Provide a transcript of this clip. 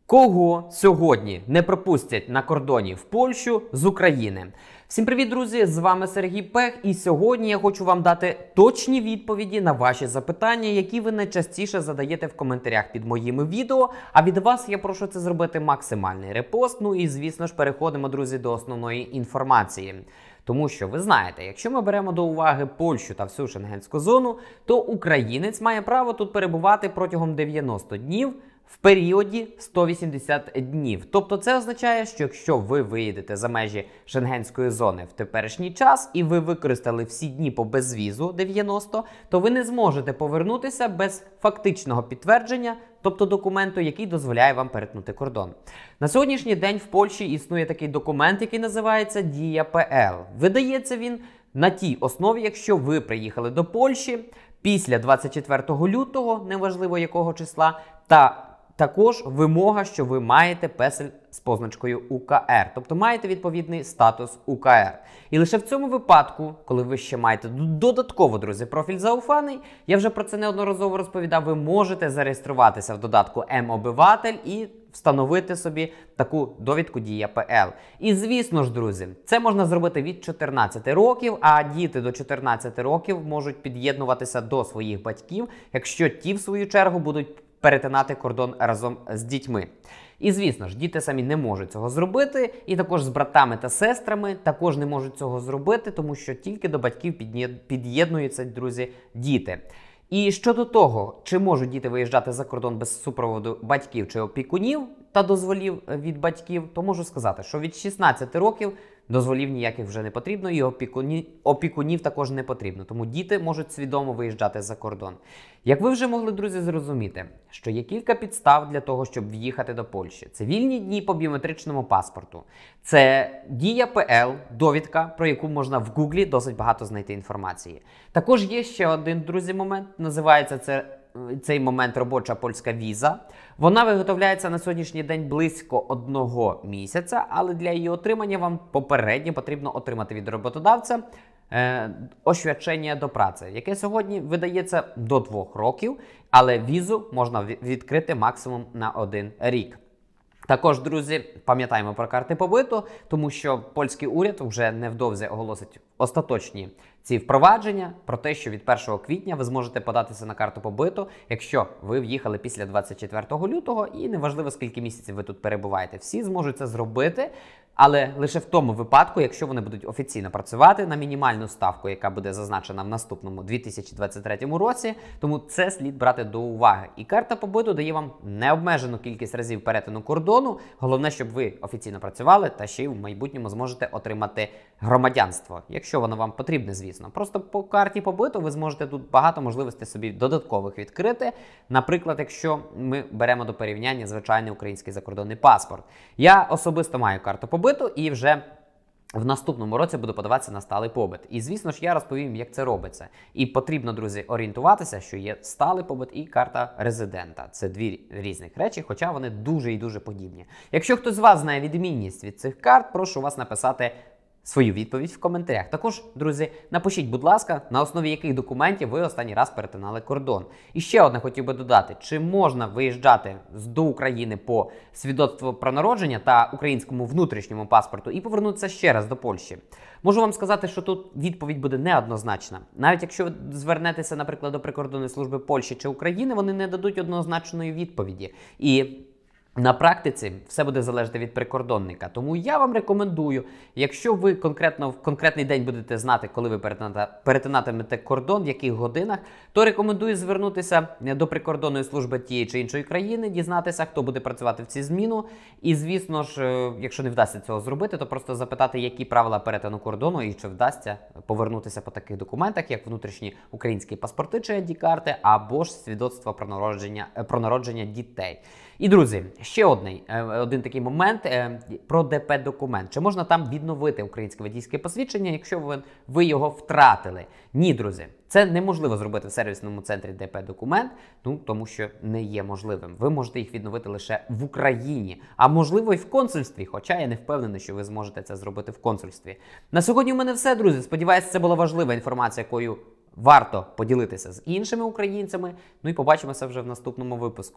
Кого сьогодні не пропустять на кордоні в Польщу з України? Всім привіт, друзі! З вами Сергій Пех, і сьогодні я хочу вам дати точні відповіді на ваші запитання, які ви найчастіше задаєте в коментарях під моїми відео. А від вас я прошу це зробити максимальний репост. Ну і, звісно ж, переходимо, друзі, до основної інформації. Тому що, ви знаєте, якщо ми беремо до уваги Польщу та всю Шенгенську зону, то українець має право тут перебувати протягом 90 днів, в періоді 180 днів. Тобто це означає, що якщо ви виїдете за межі Шенгенської зони в теперішній час і ви використали всі дні по безвізу 90, то ви не зможете повернутися без фактичного підтвердження, тобто документу, який дозволяє вам перетнути кордон. На сьогоднішній день в Польщі існує такий документ, який називається Дія ПЛ. Видається він на тій основі, якщо ви приїхали до Польщі після 24 лютого, неважливо якого числа, та також вимога, що ви маєте песель з позначкою УКР, тобто маєте відповідний статус УКР. І лише в цьому випадку, коли ви ще маєте додатково, друзі, профіль зауфаний, я вже про це неодноразово розповідав, ви можете зареєструватися в додатку М-обиватель і встановити собі таку довідку Дія ПЛ. І звісно ж, друзі, це можна зробити від 14 років, а діти до 14 років можуть під'єднуватися до своїх батьків, якщо ті, в свою чергу, будуть перетинати кордон разом з дітьми. І, звісно ж, діти самі не можуть цього зробити, і також з братами та сестрами також не можуть цього зробити, тому що тільки до батьків під'єднуються, друзі, діти. І щодо того, чи можуть діти виїжджати за кордон без супроводу батьків чи опікунів та дозволів від батьків, то можу сказати, що від 16 років дозволів ніяких вже не потрібно, і опікунів також не потрібно. Тому діти можуть свідомо виїжджати за кордон. Як ви вже могли, друзі, зрозуміти, що є кілька підстав для того, щоб в'їхати до Польщі. Це вільні дні по біометричному паспорту. Це Дія ПЛ, довідка, про яку можна в Гуглі досить багато знайти інформації. Також є ще один, друзі, момент. Називається цей момент робоча польська віза. Вона виготовляється на сьогоднішній день близько 1 місяця, але для її отримання вам попередньо потрібно отримати від роботодавця освідчення до праці, яке сьогодні видається до 2 років, але візу можна відкрити максимум на 1 рік. Також, друзі, пам'ятаємо про карти побиту, тому що польський уряд вже невдовзі оголосить остаточні ці впровадження про те, що від 1 квітня ви зможете податися на карту побиту, якщо ви в'їхали після 24 лютого і неважливо скільки місяців ви тут перебуваєте. Всі зможуть це зробити, але лише в тому випадку, якщо вони будуть офіційно працювати на мінімальну ставку, яка буде зазначена в наступному 2023 році, тому це слід брати до уваги. І карта побиту дає вам необмежену кількість разів перетину кордону, головне, щоб ви офіційно працювали та ще й в майбутньому зможете отримати громадянство, якщо воно вам потрібне, звісно. Просто по карті побиту ви зможете тут багато можливостей собі додаткових відкрити. Наприклад, якщо ми беремо до порівняння звичайний український закордонний паспорт. Я особисто маю карту побиту і вже в наступному році буду подаватися на сталий побит. І, звісно ж, я розповім, як це робиться. І потрібно, друзі, орієнтуватися, що є сталий побит і карта резидента. Це дві різних речі, хоча вони дуже і дуже подібні. Якщо хтось з вас знає відмінність від цих карт, прошу вас написати свою відповідь в коментарях. Також, друзі, напишіть, будь ласка, на основі яких документів ви останній раз перетинали кордон. І ще одне хотів би додати, чи можна виїжджати до України по свідоцтву про народження та українському внутрішньому паспорту і повернутися ще раз до Польщі. Можу вам сказати, що тут відповідь буде неоднозначна. Навіть якщо ви звернетеся, наприклад, до прикордонної служби Польщі чи України, вони не дадуть однозначної відповіді. І на практиці все буде залежати від прикордонника. Тому я вам рекомендую, якщо ви конкретно в конкретний день будете знати, коли ви перетинатимете кордон, в яких годинах, то рекомендую звернутися до прикордонної служби тієї чи іншої країни, дізнатися, хто буде працювати в цю зміну. І, звісно ж, якщо не вдасться цього зробити, то просто запитати, які правила перетину кордону і чи вдасться повернутися по таких документах, як внутрішні українські паспорти чи ID-карти, або ж свідоцтво про народження дітей. І, друзі, ще один такий момент про ДП-документ. Чи можна там відновити українське водійське посвідчення, якщо ви його втратили? Ні, друзі. Це неможливо зробити в сервісному центрі ДП-документ, тому що не є можливим. Ви можете їх відновити лише в Україні, а можливо і в консульстві, хоча я не впевнений, що ви зможете це зробити в консульстві. На сьогодні у мене все, друзі. Сподіваюся, це була важлива інформація, якою варто поділитися з іншими українцями. Ну і побачимося вже в наступному випуску.